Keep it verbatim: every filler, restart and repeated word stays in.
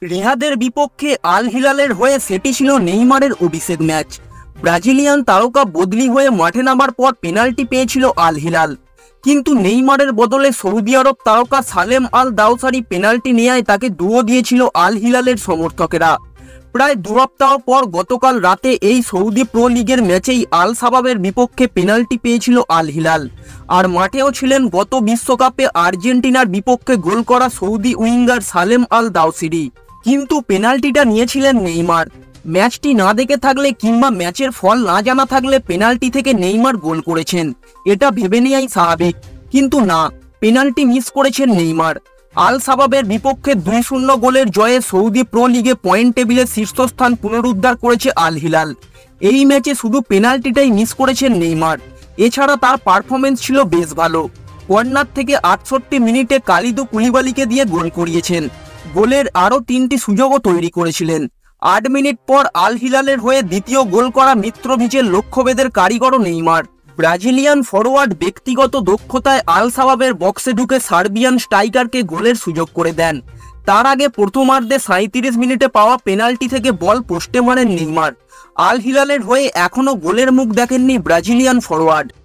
রিয়াদের বিপক্ষে আল হিলালের হয়ে সেটি ছিল নেইমারের অভিষেক ম্যাচ। ব্রাজিলিয়ান তারকা বদলি হয়ে মাঠে নামার পর পেনাল্টি পেয়েছিল আল হিলাল, কিন্তু নেইমারের বদলে সৌদি আরব তারকা সালেম আল দাওসারি পেনাল্টি নেয়ায় তাকে দুয়ো দিয়েছিল আল হিলালের সমর্থকেরা। প্রায় দু সপ্তাহ পর গতকাল রাতে এই সৌদি প্রো লিগের ম্যাচেই আল শাবাবের বিপক্ষে পেনাল্টি পেয়েছিল আল হিলাল। আর মাঠেও ছিলেন গত বিশ্বকাপে আর্জেন্টিনার বিপক্ষে গোল করা Saudi winger Salem Al Dawsari, কিন্তু পেনাল্টিটা নিয়েছিলেন নেইমার। ম্যাচটি না দেখে থাকলে কিংবা ম্যাচের ফল না জানা থাকলে পেনাল্টি থেকে নেইমার গোল করেছেন এটা ভেবে নেওয়াই স্বাভাবিক, কিন্তু না, পেনাল্টি মিস করেছেন নেইমার। আল শাবাবের বিপক্ষে দুই শূন্য গোলের জয়ে সৌদি প্রো লিগে পয়েন্ট টেবিলের শীর্ষস্থান পুনরুদ্ধার করেছে আল হিলাল। এই ম্যাচে শুধু পেনাল্টিটাই মিস করেছেন নেইমার, এছাড়া তার পারফরমেন্স ছিল বেশ ভালো। কর্নার থেকে আটষট্টি মিনিটে কালিদু কুলিবালিকে দিয়ে গোল করিয়েছেন, গোলের আরও তিনটি সুযোগও তৈরি করেছিলেন। আট মিনিট পর আল হিলালের হয়ে দ্বিতীয় গোল করা মিত্রোভিচের লক্ষ্যভেদের কারিগরও নেইমার। ব্রাজিলিয়ান ফরোয়ার্ড ব্যক্তিগত দক্ষতায় আল শাবাবের বক্সে ঢুকে সার্বিয়ান স্ট্রাইকারকে গোলের সুযোগ করে দেন। তার আগে প্রথমার্ধে সাঁত্রিশ মিনিটে পাওয়া পেনাল্টি থেকে বল পোস্টে মারেন নেইমার। আল হিলালের হয়ে এখনও গোলের মুখ দেখেননি ব্রাজিলিয়ান ফরোয়ার্ড।